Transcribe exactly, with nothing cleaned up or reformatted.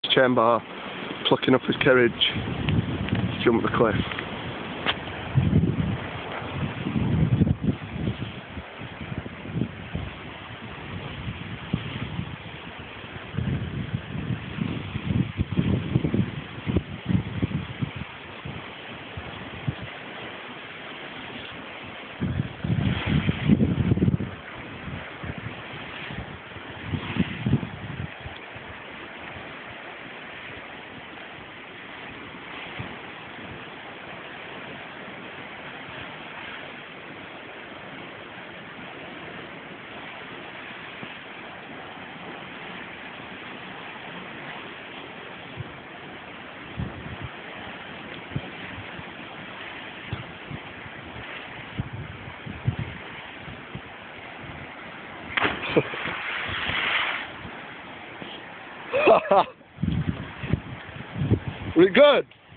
chain bar, plucking up his courage to jump the cliff. Was it good?